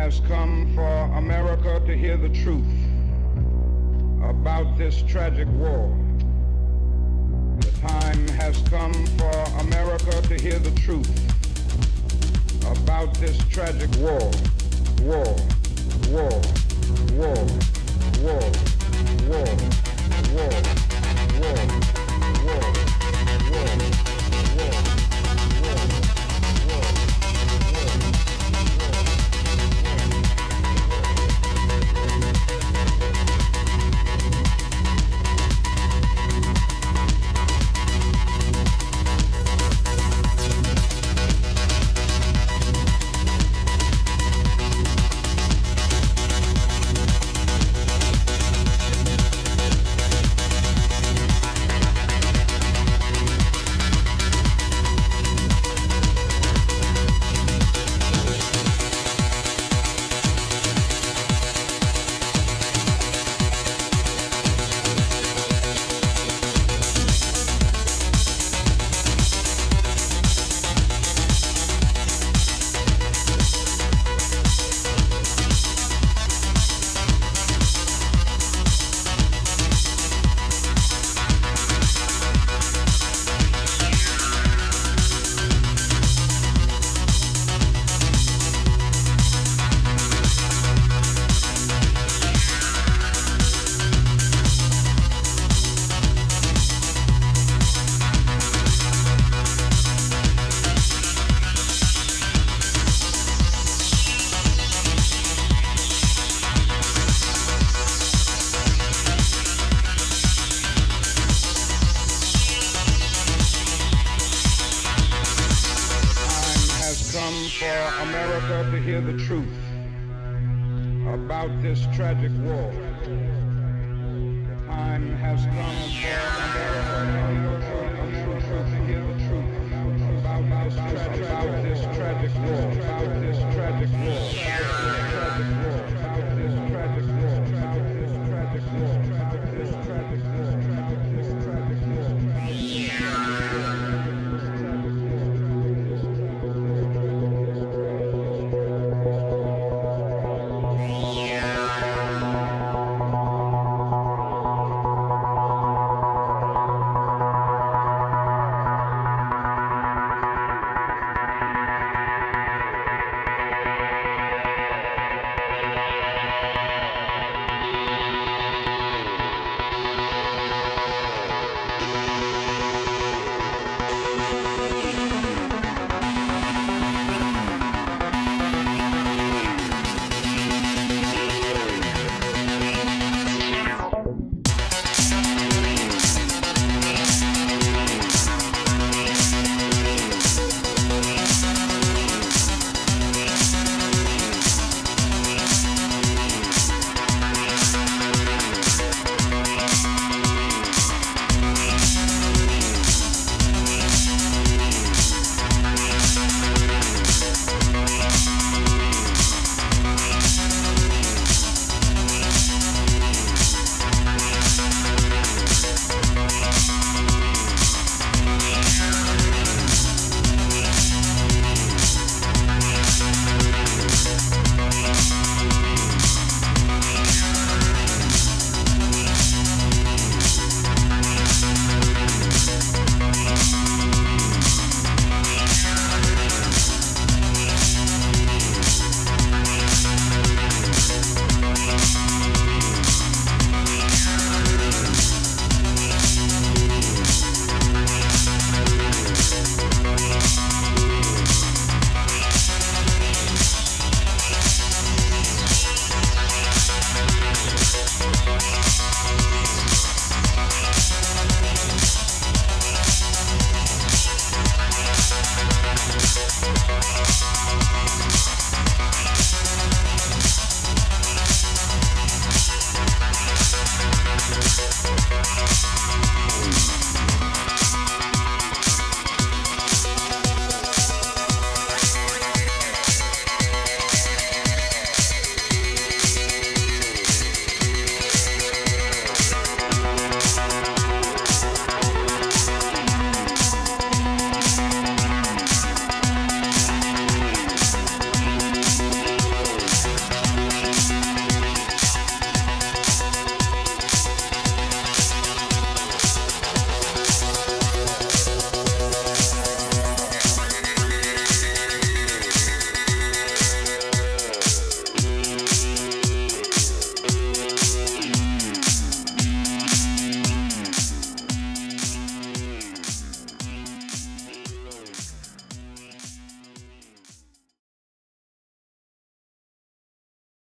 has come for America to hear the truth about this tragic war. The time has come for America to hear the truth about this tragic war. War, war, war, war, war, war, war, war, war, war, about this tragic war. The time has come for America to hear the truth about this tragic war, about this tragic war, about this tragic war, about this tragic war, about this tragic war, about this tragic war.